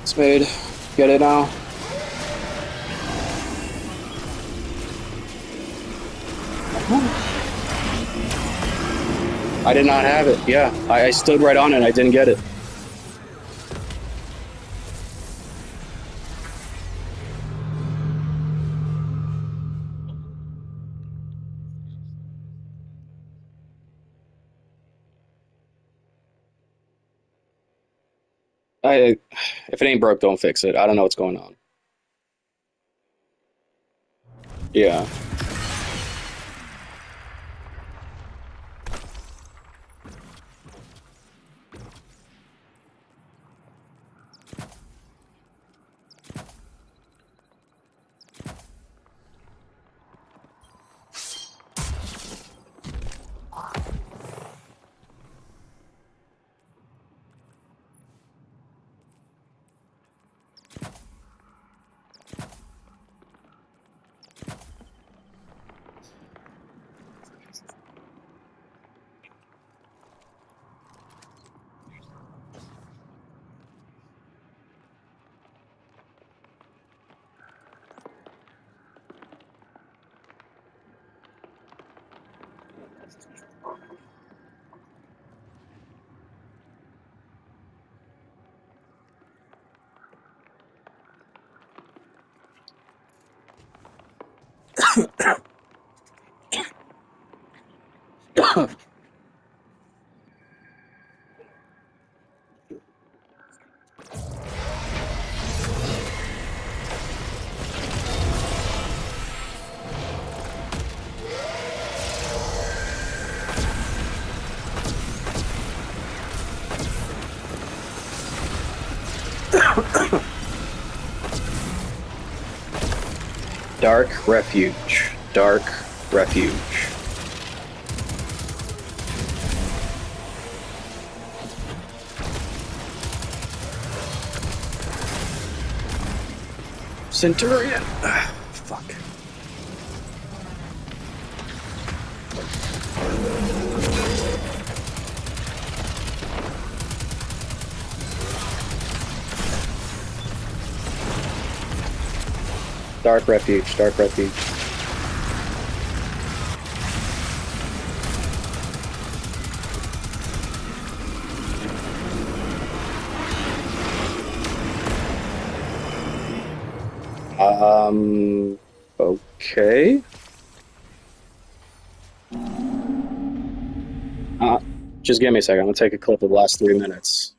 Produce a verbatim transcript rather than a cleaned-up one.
Spade. Get it now. I did not have it. Yeah, I, I stood right on it. I didn't get it. I, if it ain't broke, don't fix it. I don't know what's going on. Yeah. Dark Refuge. Dark Refuge. Centurion. Ah, fuck. Dark Refuge. Dark Refuge. Um, okay. Uh, just give me a second. I'm gonna take a clip of the last three minutes.